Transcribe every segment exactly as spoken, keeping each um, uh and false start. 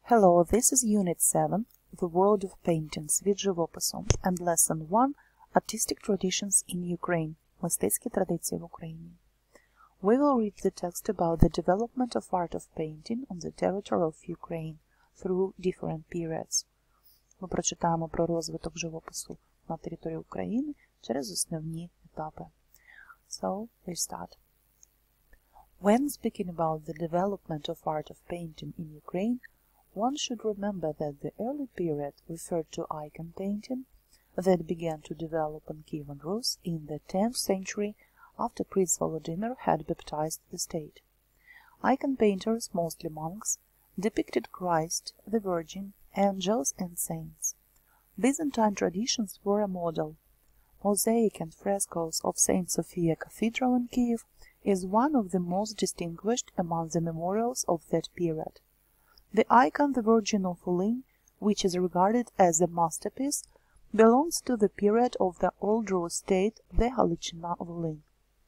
Hello, this is Unit seven, The World of Painting, світ живопису, and Lesson one, Artistic Traditions in Ukraine, мистецькі традиції в Україні. We will read the text about the development of art of painting on the territory of Ukraine through different periods. Ми прочитаємо про розвиток живопису на території України через основні етапи. So, we start. When speaking about the development of art of painting in Ukraine, one should remember that the early period referred to icon painting that began to develop in Kiev and Rus in the tenth century after Prince Volodymyr had baptized the state. Icon painters, mostly monks, depicted Christ, the Virgin, angels and saints. Byzantine traditions were a model. Mosaic and frescoes of Saint Sophia Cathedral in Kiev is one of the most distinguished among the memorials of that period. The icon The Virgin of Volyn, which is regarded as a masterpiece, belongs to the period of the Old Rus state, the Галичина Volyn.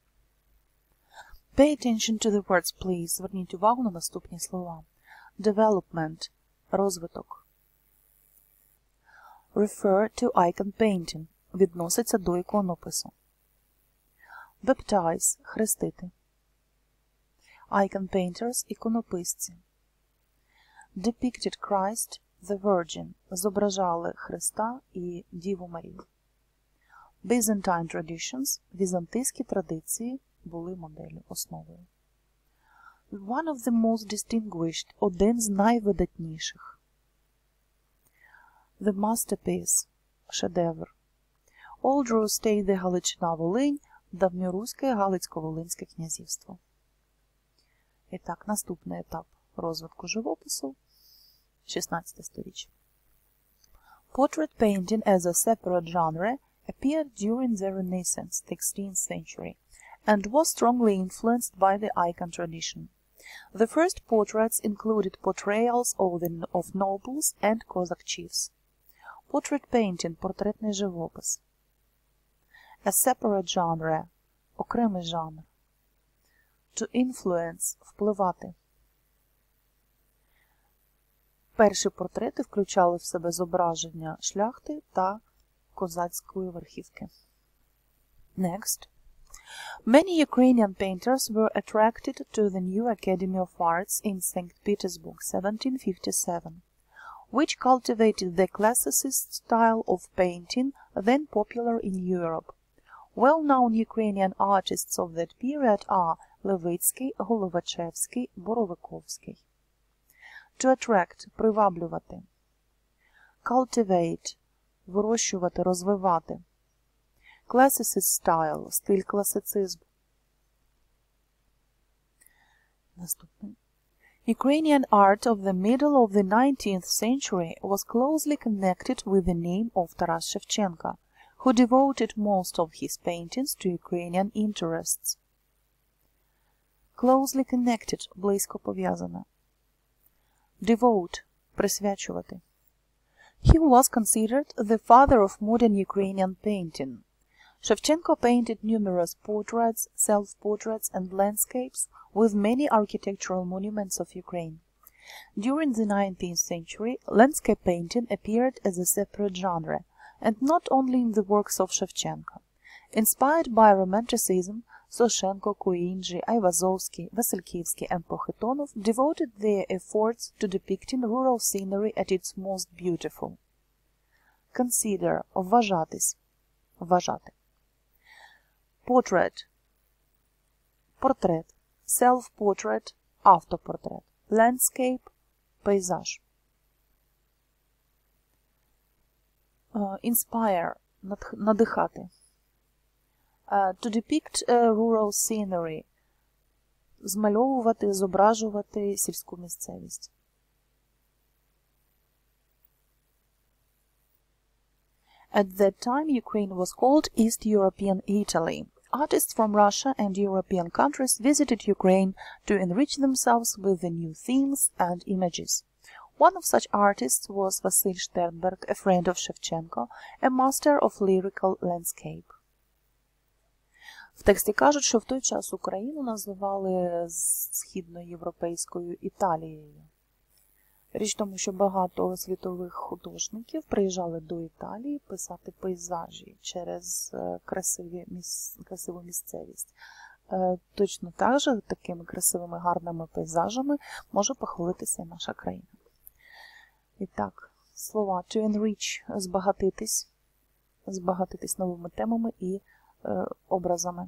Pay attention to the words, please. Зверніть увагу на наступні слова. Development – розвиток. Refer to icon painting – відноситься до іконопису. Baptize – хрестити. Icon painters – іконописці. Depicted Christ, the Virgin – зображали Христа і Діву Марію. Byzantine traditions – візантийські традиції були моделлю, основою. One of the most distinguished – один з найвидатніших. The masterpiece – шедевр. Old Rus state, the Галичина Волинь, давньоруське Галицько-Волинське князівство. І так, наступний етап розвитку живопису – шістнадцяте сторіччя. Portrait painting as a separate genre appeared during the Renaissance, sixteenth century, and was strongly influenced by the icon tradition. The first portraits included portrayals of, the, of nobles and Cossack chiefs. Portrait painting – портретний живопис. A separate genre – окремий жанр. To influence – впливати. Перші портрети включали в себе зображення шляхти та козацької верхівки. Next. Many Ukrainian painters were attracted to the new Academy of Arts in Saint Petersburg, seventeen fifty-seven, which cultivated the classicist style of painting then popular in Europe. Well-known Ukrainian artists of that period are Levitsky, Golovachevsky, Borovikovsky. To attract – приваблювати. Cultivate – вирощувати, розвивати. Classicist style – стиль класицизм. Наступний. Ukrainian art of the middle of the nineteenth century was closely connected with the name of Taras Shevchenko, who devoted most of his paintings to Ukrainian interests. Closely connected – близько пов'язана. Devote – присвячувати. He was considered the father of modern Ukrainian painting. Shevchenko painted numerous portraits, self-portraits and landscapes with many architectural monuments of Ukraine. During the nineteenth century, landscape painting appeared as a separate genre, and not only in the works of Shevchenko. Inspired by Romanticism, Soshenko, Kuinji, Ayvazovsky, Vasilkivsky and Pokhitonov devoted their efforts to depicting rural scenery at its most beautiful. Consider – вважатись, вважати. Portrait – портрет, self-portrait – автопортрет, landscape – пейзаж. Uh, inspire – надихати. Uh, to depict a rural scenery – змальовувати, зображувати сільську місцевість. At that time, Ukraine was called East European Italy. Artists from Russia and European countries visited Ukraine to enrich themselves with the new themes and images. One of such artists was Vasil Sternberg, a friend of Shevchenko, a master of lyrical landscape. В тексті кажуть, що в той час Україну називали східноєвропейською Італією. Річ в тому, що багато світових художників приїжджали до Італії писати пейзажі через красиві міс... красиву місцевість. Точно так же такими красивими, гарними пейзажами може похвалитися і наша країна. І так, слова to enrich – збагатитись, збагатитись новими темами і е, образами.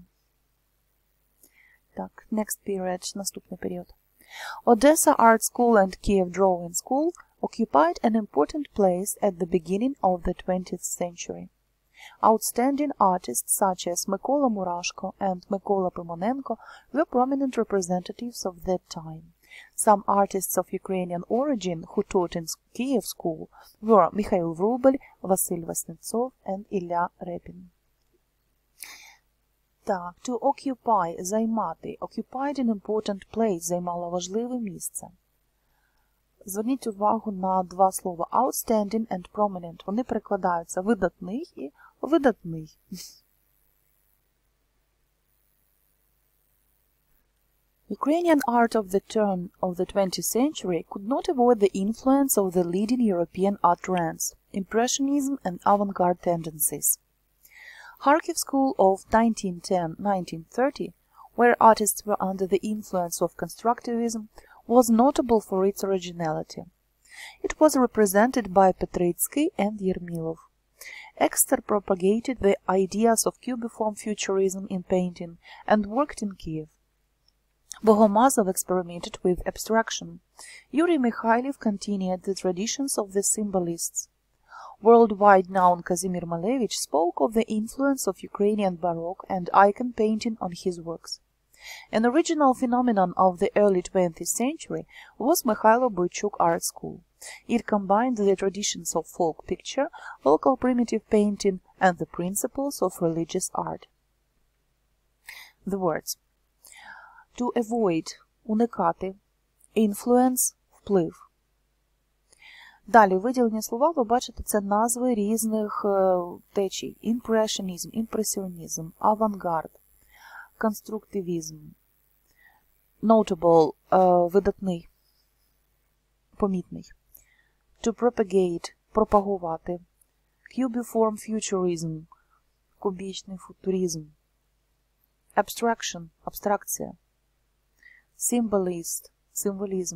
Так, next period, наступний період. Odessa Art School and Kiev Drawing School occupied an important place at the beginning of the twentieth century. Outstanding artists such as Mykola Murashko and Mykola Pimonenko were prominent representatives of that time. Some artists of Ukrainian origin who taught in Kiev school were Mikhail Vrubel, Vasil Vasnetsov and Ilya Repin. Так, to occupy – займати. Occupied an important place – займала важливе місце. Зверніть увагу на два слова outstanding and prominent. Вони перекладаються видатний і видатний. Ukrainian art of the turn of the twentieth century could not avoid the influence of the leading European art trends, Impressionism and avant-garde tendencies. Kharkiv School of nineteen ten to nineteen thirty, where artists were under the influence of constructivism, was notable for its originality. It was represented by Petritsky and Yermilov. Exter propagated the ideas of cubiform futurism in painting and worked in Kiev. Bogomazov experimented with abstraction. Yuri Mikhailov continued the traditions of the symbolists. Worldwide known Kazimir Malevich spoke of the influence of Ukrainian Baroque and icon painting on his works. An original phenomenon of the early twentieth century was Mikhailo Boychuk Art School. It combined the traditions of folk picture, local primitive painting, and the principles of religious art. The words to avoid – уникати, influence – вплив. Далі, виділені слова, ви бачите, це назви різних течій. Impressionism, імпресіонізм, авангард, конструктивізм, notable, видатний, помітний. To propagate, пропагувати. Cubiform futurism, кубічний футуризм. Abstraction, абстракція. Symbolist, символізм.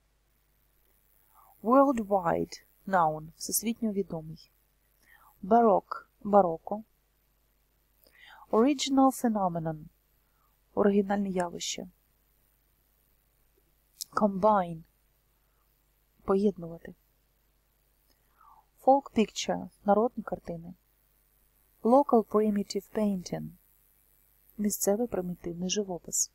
Worldwide, noun, всесвітньо відомий. Baroque, бароко. Original phenomenon, оригінальне явище. Combine, поєднувати. Folk picture, народні картини. Local primitive painting, місцевий примітивний живопис.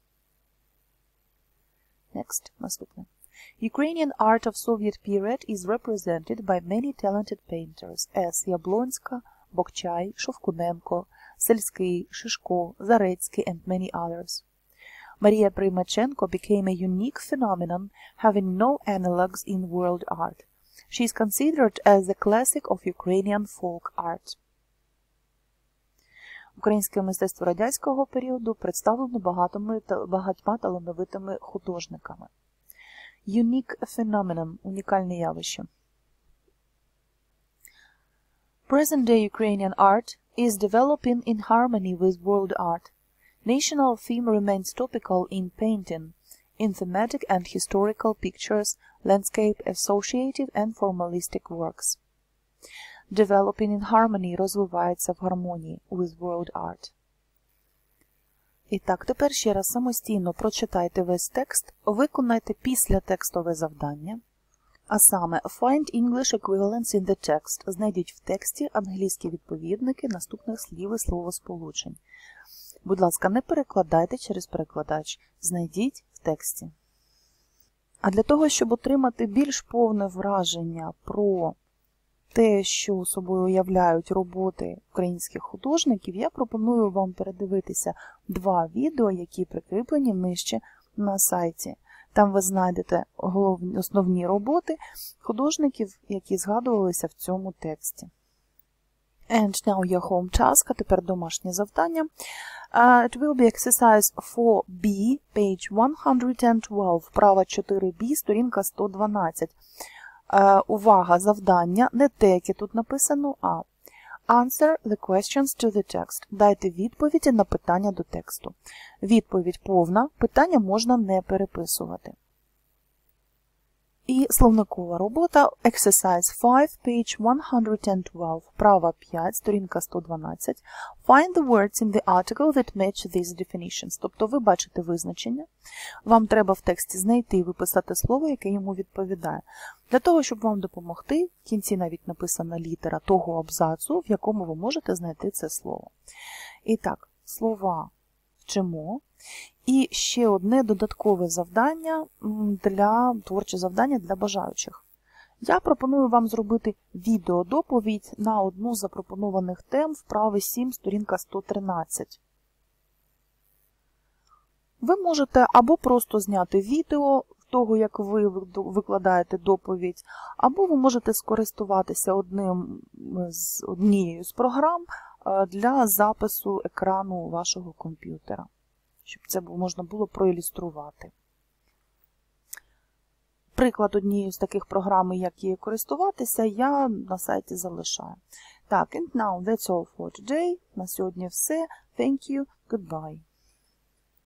Next, наступне. Ukrainian art of Soviet period is represented by many talented painters as Yablonska, Bokchai, Shovkunenko, Selsky, Shishko, Zaretsky, and many others. Maria Primachenko became a unique phenomenon having no analogues in world art. She is considered as a classic of Ukrainian folk art. Українське мистецтво радянського періоду представлено багатьма, багатьма талановитими художниками. Unique phenomenon – унікальне явище. Present-day Ukrainian art is developing in harmony with world art. National theme remains topical in painting, in thematic and historical pictures, landscape, associative and formalistic works. Developing in harmony розвивається в гармонії with world art. І так, тепер ще раз самостійно прочитайте весь текст, виконайте післятекстове завдання, а саме Find English equivalents in the text. Знайдіть в тексті англійські відповідники наступних слів і словосполучень. Будь ласка, не перекладайте через перекладач, знайдіть в тексті. А для того, щоб отримати більш повне враження про те, що собою уявляють роботи українських художників, я пропоную вам передивитися два відео, які прикріплені нижче на сайті. Там ви знайдете головні, основні роботи художників, які згадувалися в цьому тексті. And now your home task, а тепер домашнє завдання. Uh, it will be exercise four B, page one hundred twelve, вправа чотири бі, сторінка сто дванадцять. Е, увага, завдання, не те, яке тут написано, а answer the questions to the text. Дайте відповіді на питання до тексту. Відповідь повна, питання можна не переписувати. І словникова робота Exercise five, page one twelve, вправа п'ять, сторінка сто дванадцять. Find the words in the article that match these definitions. Тобто ви бачите визначення. Вам треба в тексті знайти і виписати слово, яке йому відповідає. Для того, щоб вам допомогти, в кінці навіть написана літера того абзацу, в якому ви можете знайти це слово. І так, слова вчимо. І ще одне додаткове завдання для творче завдання для бажаючих. Я пропоную вам зробити відеодоповідь на одну з запропонованих тем вправи сім, сторінка сто тринадцять. Ви можете або просто зняти відео того, як ви викладаєте доповідь, або ви можете скористуватися одним з, однією з програм для запису екрану вашого комп'ютера, щоб це можна було проілюструвати. Приклад однієї з таких програм, як її користуватися, я на сайті залишаю. Так, and now that's all for today. На сьогодні все. Thank you. Goodbye.